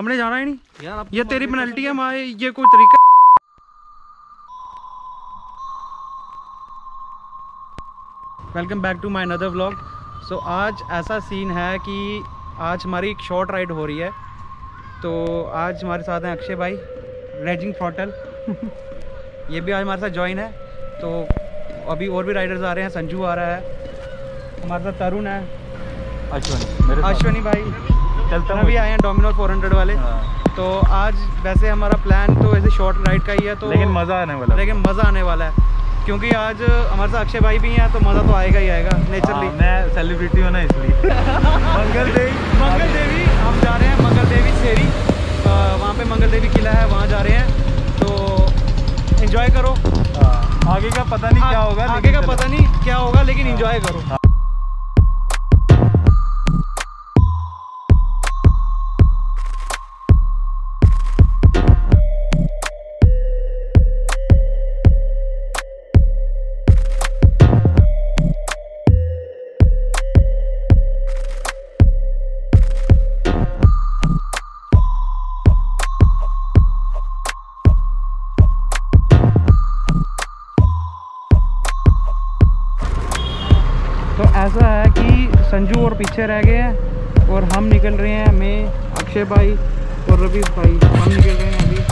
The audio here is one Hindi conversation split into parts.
हमने जाना ही नहीं यार, ये तेरी पेनल्टी है हमारे, ये कोई तरीका। Welcome back to my another vlog. So आज ऐसा सीन है कि आज हमारी एक शॉर्ट राइड हो रही है। तो आज हमारे साथ हैं अक्षय भाई, रेजिंग थ्रॉटल ये भी आज हमारे साथ ज्वाइन है। तो अभी और भी राइडर्स आ रहे हैं, संजू आ रहा है, हमारे साथ तरुण है, अश्वनी भाई, रवि आए हैं डोमिनोर 400 वाले। तो आज वैसे हमारा प्लान तो ऐसे शॉर्ट राइड का ही है, तो लेकिन मज़ा आने वाला है क्योंकि आज हमारे साथ अक्षय भाई भी हैं, तो मज़ा तो आएगा ही आएगा नेचुरली। मैं सेलिब्रिटी हूँ ना इसलिए मंगल देवी हम जा रहे हैं, मंगल देवी शेरी, वहाँ पे मंगल देवी किला है, वहाँ जा रहे हैं। तो एंजॉय करो। आगे का पता नहीं क्या होगा, आगे का पता नहीं क्या होगा, लेकिन एंजॉय करो। तो ऐसा है कि संजू और पीछे रह गए हैं और हम निकल रहे हैं, मैं, अक्षय भाई और रवि भाई, हम निकल रहे हैं अभी।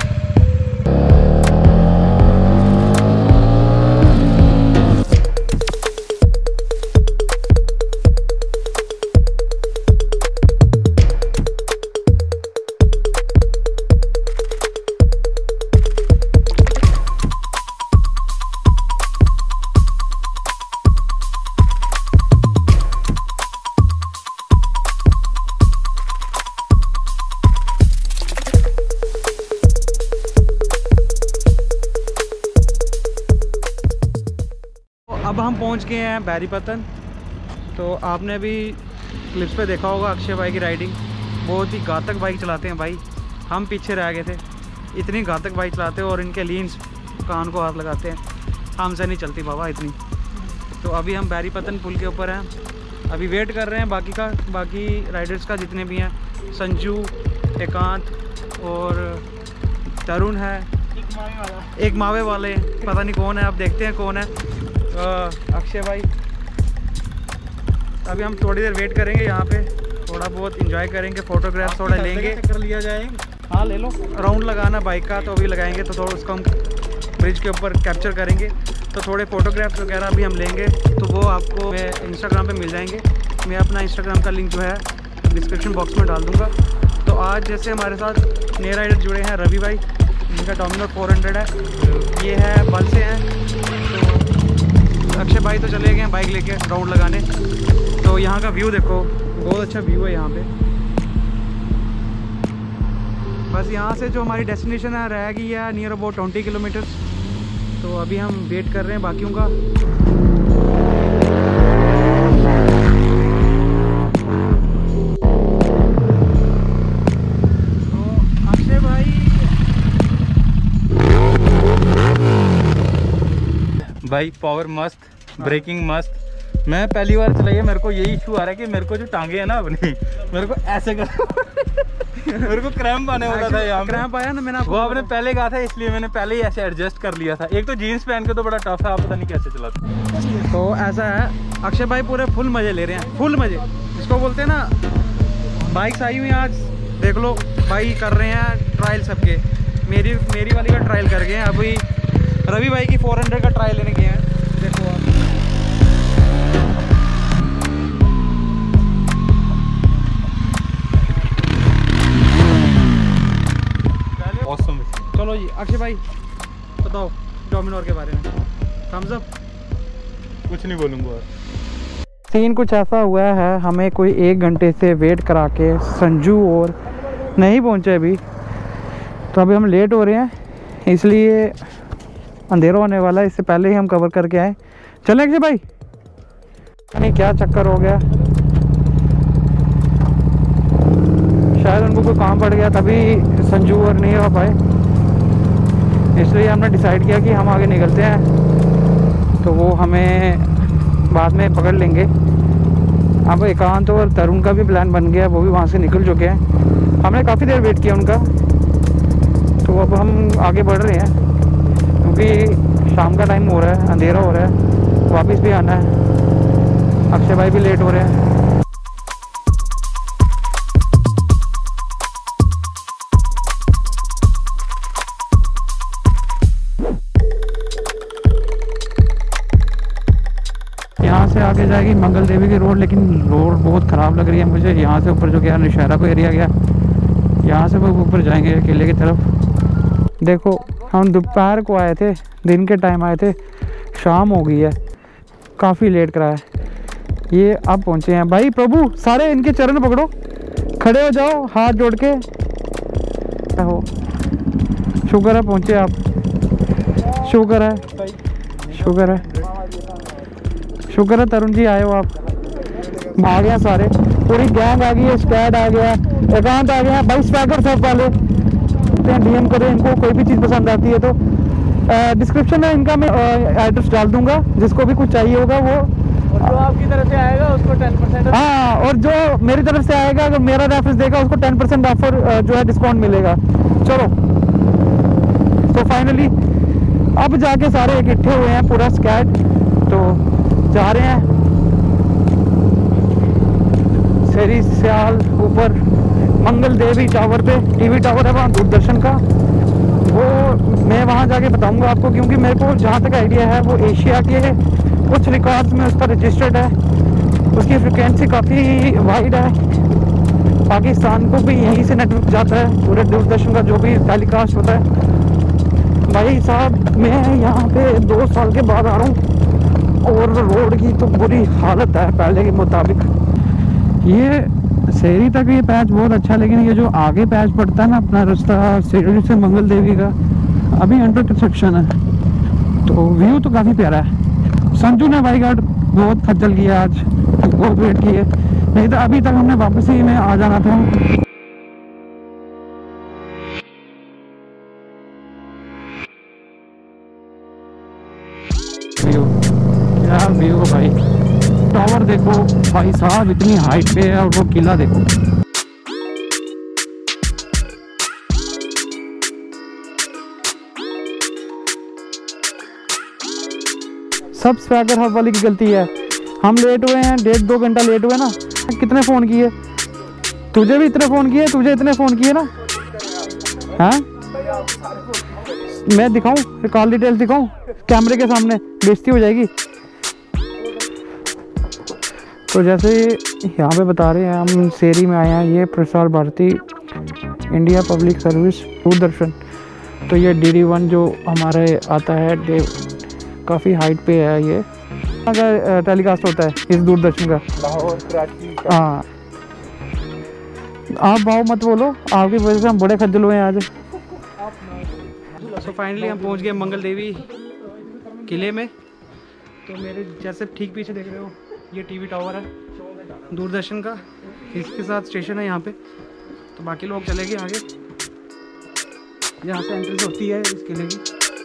अब हम पहुंच गए हैं बैरीपतन। तो आपने अभी क्लिप्स पे देखा होगा अक्षय भाई की राइडिंग, बहुत ही घातक बाइक चलाते हैं भाई। हम पीछे रह गए थे, इतनी घातक बाइक चलाते हैं और इनके लीन्स कान को हाथ लगाते हैं, हमसे नहीं चलती बाबा इतनी। तो अभी हम बैरीपतन पुल के ऊपर हैं, अभी वेट कर रहे हैं बाकी राइडर्स का, जितने भी हैं, संजू, एकांत और तरुण है, एक मावे वाले पता नहीं कौन है, अब देखते हैं कौन है, अक्षय भाई। अभी हम थोड़ी देर वेट करेंगे यहाँ पे, थोड़ा बहुत एंजॉय करेंगे, फोटोग्राफ थोड़ा लेंगे, कर लिया जाए। हाँ ले लो, राउंड लगाना बाइक का, तो अभी लगाएंगे, तो थोड़ा उसको हम ब्रिज के ऊपर कैप्चर करेंगे। तो थोड़े फोटोग्राफ्स वगैरह भी हम लेंगे, तो वो आपको इंस्टाग्राम पे मिल जाएंगे। मैं अपना इंस्टाग्राम का लिंक जो है डिस्क्रिप्शन बॉक्स में डाल दूँगा। तो आज जैसे हमारे साथ नए राइडर जुड़े हैं, रवि भाई, जिनका डोमिनोर 400 है, ये है बल से हैं। तो अक्षय भाई तो चले गए हैं बाइक लेके राउंड लगाने। तो यहाँ का व्यू देखो, बहुत अच्छा व्यू है यहाँ पे। बस यहाँ से जो हमारी डेस्टिनेशन है रह गई है नियर अबाउट 20 किलोमीटर। तो अभी हम वेट कर रहे हैं बाकियों का। तो अक्षय भाई पावर मस्त, ब्रेकिंग मस्त। मैं पहली बार चलाई है, मेरे को यही इशू आ रहा है कि मेरे को जो टांगे है ना अपनी, मेरे को ऐसे कर मेरे को क्रैम्प आने वाला था यहाँ पे। क्रैम्प आया ना, मैंने वो आपने पहले कहा था, इसलिए मैंने पहले ही ऐसे एडजस्ट कर लिया था। एक तो जीन्स पहन के तो बड़ा टफ है, आप पता नहीं कैसे चलाते। तो ऐसा है, अक्षय भाई पूरे फुल मज़े ले रहे हैं, फुल मज़े जिसको बोलते हैं ना। बाइक्स आई हुई हैं आज, देख लो भाई, कर रहे हैं ट्रायल सबके। मेरी वाली का ट्रायल कर गए हैं, अभी रवि भाई की 400 का ट्रायल लेने गए हैं, देखो आप। Awesome। चलो जी अक्षय भाई बताओ डोमिनोर के बारे में, थम्स अप। कुछ नहीं बोलूँगा। सीन कुछ ऐसा हुआ है, हमें कोई 1 घंटे से वेट करा के संजू और नहीं पहुंचे अभी। तो अभी हम लेट हो रहे हैं, इसलिए अंधेरा होने वाला है, इससे पहले ही हम कवर करके आए। चलें अक्षय भाई, नहीं क्या चक्कर हो गया, शायद उनको कोई काम पड़ गया, तभी संजू और नहीं हो पाए, इसलिए हमने डिसाइड किया कि हम आगे निकलते हैं, तो वो हमें बाद में पकड़ लेंगे। अब एकांत और तरुण का भी प्लान बन गया, वो भी वहाँ से निकल चुके हैं। हमने काफ़ी देर वेट किया उनका, तो अब हम आगे बढ़ रहे हैं क्योंकि शाम का टाइम हो रहा है, अंधेरा हो रहा है, वापस भी आना है। अक्षय भाई भी लेट हो रहे हैं। यहाँ से आगे जाएगी मंगल देवी की रोड, लेकिन रोड बहुत ख़राब लग रही है मुझे। यहाँ से ऊपर जो गया नौशहरा को एरिया गया, यहाँ से वो ऊपर जाएंगे किले की तरफ। देखो हम दोपहर को आए थे, दिन के टाइम आए थे, शाम हो गई है, काफ़ी लेट करा है। ये अब पहुँचे हैं भाई। प्रभु सारे इनके चरण पकड़ो, खड़े हो जाओ हाथ जोड़ के। हो शुक्र है पहुँचे आप, शुक्र है, शुक्र है, शुक्र है तरुण जी आए हो आप। आ गया सारे, पूरी गैंग आ गई है, स्क्वाड आ गया, एकांत आ गया भाई। स्वैगर सब वाले डीएम करें, इनको कोई भी चीज़ पसंद आती है तो डिस्क्रिप्शन में इनका मैं एड्रेस डाल दूंगा, जिसको भी कुछ चाहिए होगा वो। और जो आपकी तरफ से आएगा उसको 10%। हाँ, और जो मेरी तरफ से आएगा, अगर मेरा रेफरेंस देगा उसको 10% ऑफर जो है डिस्काउंट मिलेगा। चलो तो फाइनली अब जाके सारे इकट्ठे हुए हैं, पूरा स्क्वाड, तो जा रहे हैं सेरी सियाल ऊपर मंगल देवी टावर पे। टीवी टावर है वहाँ दूरदर्शन का, वो मैं वहाँ जाके बताऊंगा आपको, क्योंकि मेरे को जहाँ तक आइडिया है वो एशिया के कुछ रिकॉर्ड्स में उसका रजिस्टर्ड है। उसकी फ्रिक्वेंसी काफ़ी वाइड है, पाकिस्तान को भी यहीं से नेटवर्क जाता है, पूरे दूरदर्शन का जो भी टेलीकास्ट होता है। भाई साहब मैं यहाँ पे 2 साल के बाद आ रहा हूँ और रोड की तो बुरी हालत है पहले के मुताबिक। ये शहरी तक ये पैच बहुत अच्छा, लेकिन ये जो आगे पैच पड़ता है ना अपना रास्ता शहरी से मंगल देवी का, अभी अंडर कंस्ट्रक्शन है। तो व्यू तो काफ़ी प्यारा है। संजू ने भाई गार्ड बहुत खज्जल किया आज, बहुत वेट किए, नहीं तो अभी तक हमने वापस ही में आ जाना था। व्यू क्या व्यू भाई, टावर देखो भाई साहब इतनी हाइट पे है, और वो किला देखो। सब स्वैगर हब वाली की गलती है। हम लेट हुए हैं, 1.5-2 घंटा लेट हुए ना। कितने फ़ोन किए तुझे, भी इतने फ़ोन किए, तुझे इतने फ़ोन किए ना। हाँ मैं दिखाऊं, कॉल डिटेल्स दिखाऊं कैमरे के सामने, बेइज्जती हो जाएगी। तो जैसे यहाँ पे बता रहे हैं, हम शेरी में आए हैं, ये Prasar Bharati India public service Doordarshan. तो ये DD1 जो हमारे आता है, काफ़ी हाइट पे है, ये अगर टेलीकास्ट होता है इस दूरदर्शन का। लाहौर कराची। हाँ आप भाव मत बोलो, आपकी वजह से हम बड़े खज्जल हुए हैं आज। सो फाइनली हम पहुंच गए मंगल देवी किले में। तो मेरे जैसे ठीक पीछे देख रहे हो, ये टीवी टावर है दूरदर्शन का, इसके साथ स्टेशन है यहाँ पे। तो बाकी लोग चले गए आगे, यहाँ से एंट्री होती है इस किले की।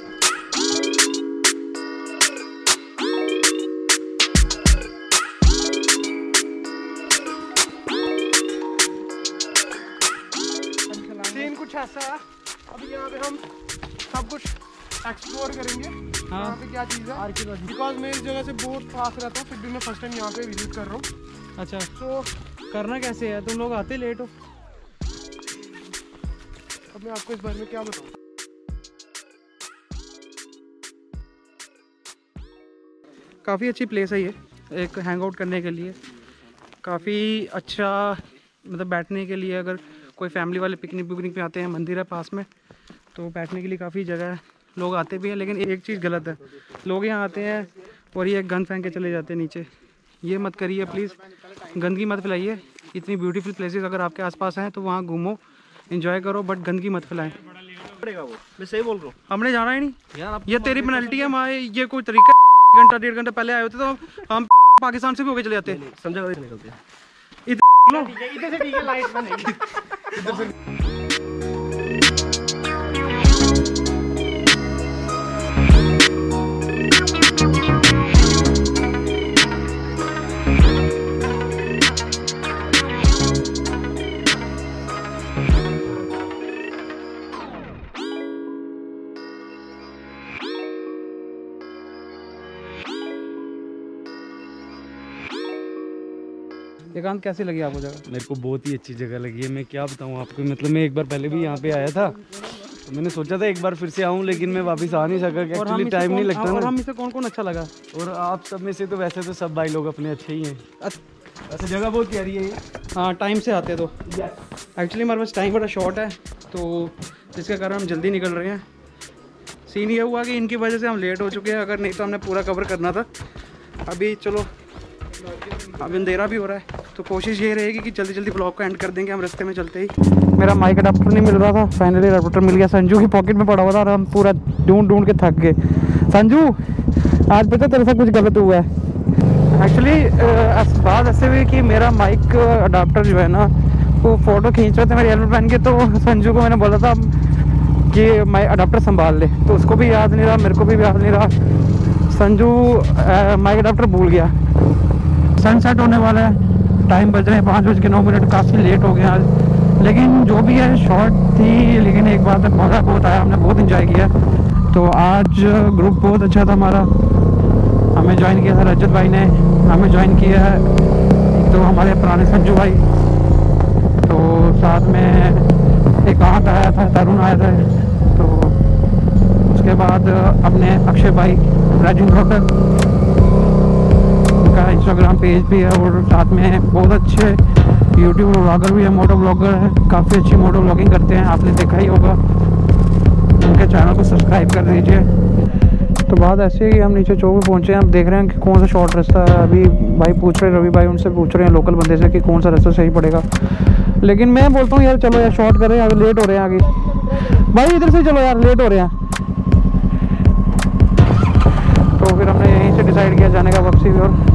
सीन कुछ ऐसा है, अभी यहाँ पे हम सब कुछ एक्सप्लोर करेंगे। हाँ। यहाँ पे क्या चीज़ है, बिकॉज मैं इस जगह से बहुत पास रहता हूँ, फिर भी मैं फर्स्ट टाइम यहाँ पे विजिट कर रहा हूँ। अच्छा, तो करना कैसे है, तुम लोग आते लेट हो। अब मैं आपको इस बारे में क्या बताऊँ। काफ़ी अच्छी प्लेस है ये, एक हैंग आउट करने के लिए काफ़ी अच्छा, मतलब बैठने के लिए। अगर कोई फैमिली वाले पिकनिक विकनिक पे आते हैं, मंदिर है पास में, तो बैठने के लिए काफ़ी जगह है, लोग आते भी हैं। लेकिन एक चीज़ गलत है, लोग यहाँ आते हैं और ये गंद फेंक के चले जाते हैं नीचे। ये मत करिए प्लीज़, गंदगी मत फैलाइए। इतनी ब्यूटीफुल प्लेसेस अगर आपके आसपास हैं तो वहाँ घूमो, एंजॉय करो, बट गंदगी मत फैलाएं। पड़ेगा वो, मैं सही बोल रहा हूँ। हमने जाना ही नहीं यार, ये तेरी पेनल्टी है। हमारे ये कोई तरीका, घंटा 1.5 घंटा पहले आए होते तो हम पाकिस्तान से भी होके चले जाते। समझा कभी निकलते हैं। इधर से ठीक है, लाइट बनेगी। एकांत कैसी लगी आपको जगह? मेरे को बहुत ही अच्छी जगह लगी है। मैं क्या बताऊँ आपको, मतलब मैं एक बार पहले भी यहाँ पे आया था, तो मैंने सोचा था एक बार फिर से आऊँ, लेकिन मैं वापस आ नहीं सका, एक्चुअली टाइम नहीं लगता और ना। हम इसे कौन कौन अच्छा लगा? और आप सब में से तो वैसे तो सब भाई लोग अपने अच्छे ही हैं। वैसे जगह बहुत प्यारी है ये। हाँ, टाइम से आते तो एक्चुअली हमारे पास टाइम बड़ा शॉर्ट है, तो जिसके कारण हम जल्दी निकल रहे हैं। सीन ये हुआ कि इनकी वजह से हम लेट हो चुके हैं, अगर नहीं तो हमने पूरा कवर करना था। अभी चलो, अब अंधेरा भी हो रहा है, तो कोशिश ये रहेगी कि जल्दी जल्दी ब्लॉग को एंड कर देंगे हम रास्ते में चलते ही। मेरा माइक अडाप्टर नहीं मिल रहा था, फाइनली अडाप्टर मिल गया। संजू की पॉकेट में पड़ा हुआ था और हम पूरा ढूंढ ढूंढ के थक गए। संजू, आज पता तेरे साथ कुछ गलत हुआ है। एक्चुअली बात ऐसे हुई कि मेरा माइक अडाप्टर जो है ना, वो फ़ोटो खींच रहे थे मेरे हेलमेट पहन के, तो संजू को मैंने बोला था कि माइक अडाप्टर संभाल ले, तो उसको भी याद नहीं रहा, मेरे को भी याद नहीं रहा। संजू माइक अडाप्टर भूल गया। सनसेट होने वाला है, टाइम बज रहे हैं 5:09, काफ़ी लेट हो गया आज, लेकिन जो भी है शॉर्ट थी, लेकिन एक बात है, मज़ा बहुत आया, हमने बहुत इंजॉय किया। तो आज ग्रुप बहुत अच्छा था हमारा। हमें ज्वाइन किया था रजत भाई ने, हमें ज्वाइन किया है तो हमारे पुराने संजू भाई, तो साथ में एक आंट आया था, तरुण आया था, तो उसके बाद अपने अक्षय भाई राइडिंग ब्लॉगर, उनका इंस्टाग्राम पेज भी है, और साथ में बहुत अच्छे यूट्यूब ब्लॉगर भी है, मोटो ब्लॉगर है, काफ़ी अच्छी मोटो ब्लॉगिंग करते हैं, आपने देखा ही होगा। उनके चैनल को सब्सक्राइब कर दीजिए। तो बात ऐसी है कि हम नीचे चौक पे पहुंचे हैं, हम देख रहे हैं कि कौन सा शॉर्ट रास्ता है। अभी भाई पूछ रहे हैं, रवि भाई उनसे पूछ रहे हैं लोकल बंदे से कि कौन सा रास्ता सही पड़ेगा, लेकिन मैं बोलता हूँ यार चलो यार शॉर्ट करें, अभी लेट हो रहे हैं आगे। भाई इधर से चलो यार, लेट हो रहे हैं। तो फिर हमने यहीं से डिसाइड किया जाने का वापसी की ओर।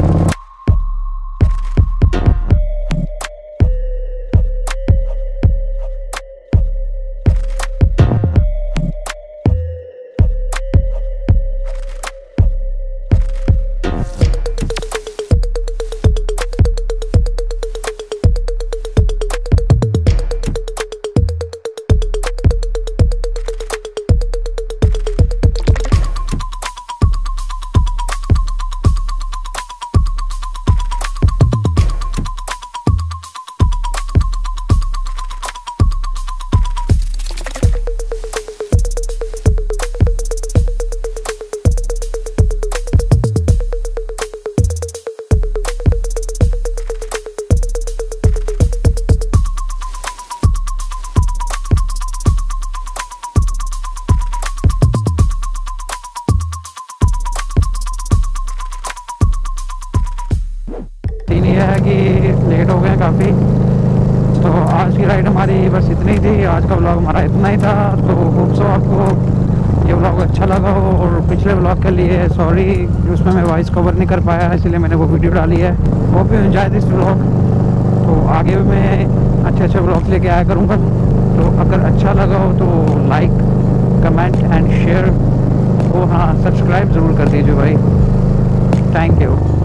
कि लेट हो गए काफ़ी, तो आज की राइड हमारी बस इतनी थी। आज का व्लॉग हमारा इतना ही था, तो होप सो आपको ये व्लॉग अच्छा लगा हो। और पिछले व्लॉग के लिए सॉरी, उसमें मैं वॉइस कवर नहीं कर पाया, इसलिए मैंने वो वीडियो डाली है। Hope you enjoy this vlog. तो आगे भी मैं अच्छे अच्छे व्लॉग लेके आया करूँगा, तो अगर अच्छा लगा हो तो लाइक, कमेंट एंड शेयर, वो हाँ सब्सक्राइब ज़रूर कर दीजिए भाई। Thank you.